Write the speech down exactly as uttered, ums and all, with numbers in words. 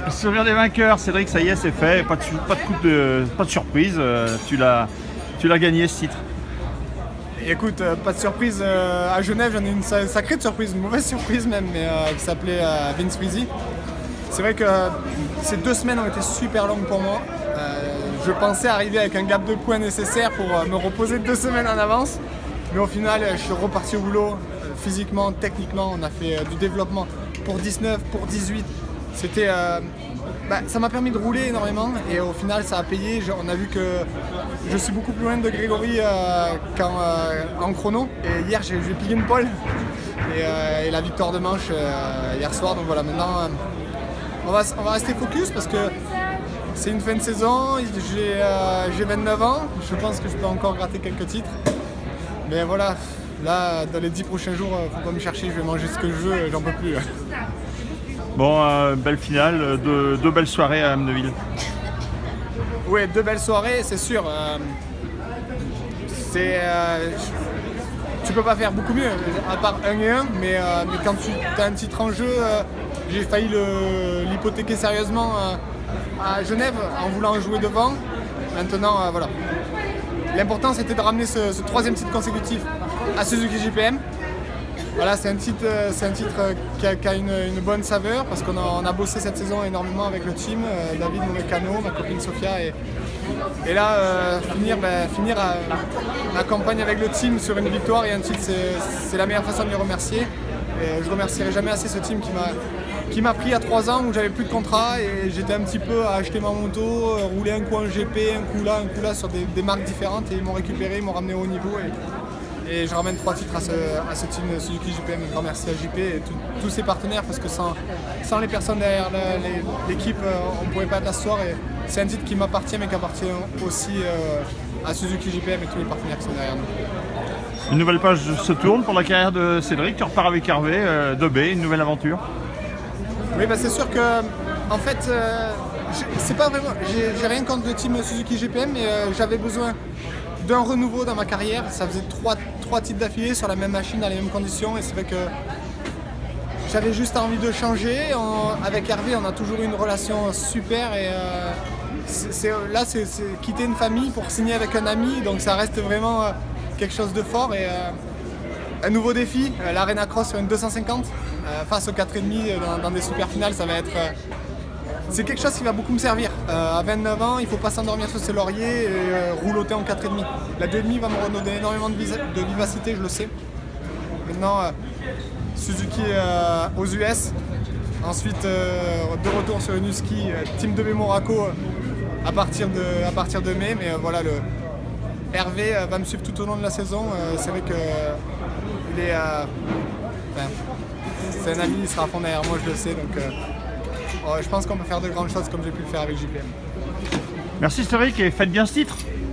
Souvenir des vainqueurs, Cédric, ça y est, c'est fait. Pas de, pas de coup de, pas de surprise. euh, Tu l'as, tu l'as gagné ce titre. Écoute, euh, pas de surprise euh, à Genève, j'en ai une sa- sacrée de surprise, une mauvaise surprise même, mais euh, qui s'appelait euh, Vince Frizy. C'est vrai que euh, ces deux semaines ont été super longues pour moi. Euh, je pensais arriver avec un gap de points nécessaire pour euh, me reposer deux semaines en avance, mais au final, euh, je suis reparti au boulot, euh, physiquement, techniquement. On a fait euh, du développement pour dix-neuf, pour dix-huit. C'était, euh, bah, ça m'a permis de rouler énormément et au final, ça a payé. Je- on a vu que je suis beaucoup plus loin de Grégory euh, qu'en euh, en chrono. Et hier, j'ai j'ai piqué une pole et, euh, et la victoire de manche euh, hier soir. Donc voilà, maintenant, euh, on, va, on va rester focus parce que c'est une fin de saison. J'ai euh, j'ai vingt-neuf ans. Je pense que je peux encore gratter quelques titres. Mais voilà, là, dans les dix prochains jours, euh, faut pas me chercher. Je vais manger ce que je veux. J'en peux plus. Bon, euh, belle finale, deux, deux belles soirées à Amneville. Oui, deux belles soirées, c'est sûr. Euh, c'est, euh, tu peux pas faire beaucoup mieux, à part un et un, mais, euh, mais quand tu as un titre en jeu, euh, j'ai failli le- l'hypothéquer sérieusement euh, à Genève en voulant jouer devant. Maintenant, euh, voilà. L'important, c'était de ramener ce, ce troisième titre consécutif à Suzuki J P M. Voilà, c'est un titre, euh, c'est un titre euh, qui a, qui a une, une bonne saveur parce qu'on a, on a bossé cette saison énormément avec le team, euh, David, mon mécano, ma copine Sofia. Et, et là, euh, finir, ben, finir euh, la campagne avec le team sur une victoire et un titre, c'est, c'est la meilleure façon de les remercier. Et je remercierai jamais assez ce team qui m'a, qui m'a pris à trois ans où j'avais plus de contrat et j'étais un petit peu à acheter ma moto, euh, rouler un coup en G P, un coup là, un coup là sur des, des marques différentes et ils m'ont récupéré, ils m'ont ramené au haut niveau. Et, Et je ramène trois titres à ce, à ce team Suzuki J P M. Un grand merci à J P et tout- tous ses partenaires parce que sans, sans les personnes derrière la- les- l'équipe, euh, on ne pourrait pas être là ce soir. Et c'est un titre qui m'appartient mais qui appartient aussi euh, à Suzuki J P M et tous les partenaires qui sont derrière nous. Une nouvelle page se tourne pour la carrière de Cédric. Tu repars avec Hervé euh, de B, une nouvelle aventure. Oui, bah c'est sûr que, en fait, euh, je- c'est pas vraiment. J'ai j'ai rien contre le team Suzuki G P M, mais euh, j'avais besoin d'un renouveau dans ma carrière. Ça faisait trois, trois titres d'affilée sur la même machine, dans les mêmes conditions, et c'est vrai que j'avais juste envie de changer. On- avec Hervé, on a toujours eu une relation super, et euh, c'est- c'est- là, c'est c'est quitter une famille pour signer avec un ami, donc ça reste vraiment euh, quelque chose de fort. Et, euh, un nouveau défi, euh, l'Arena Cross sur une deux cent cinquante, euh, face au quatre virgule cinq dans, dans des super finales, ça va être. euh, c'est quelque chose qui va beaucoup me servir. Euh, à vingt-neuf ans, il ne faut pas s'endormir sur ses lauriers et euh, rouloter en quatre virgule cinq. La deux virgule cinq va me redonner énormément de, visa- de vivacité, je le sais. Maintenant, euh, Suzuki euh, aux U S. Ensuite, euh, de retour sur une Husky, euh, Team de Monaco euh, à, partir de, à partir de mai. Mais euh, voilà, le Hervé euh, va me suivre tout au long de la saison. Euh, c'est vrai que euh, il est, euh, enfin, c'est un ami, il sera à fond derrière moi, je le sais. Donc, euh, ouais, je pense qu'on peut faire de grandes choses comme j'ai pu le faire avec J P M. Merci Cédric et faites bien ce titre.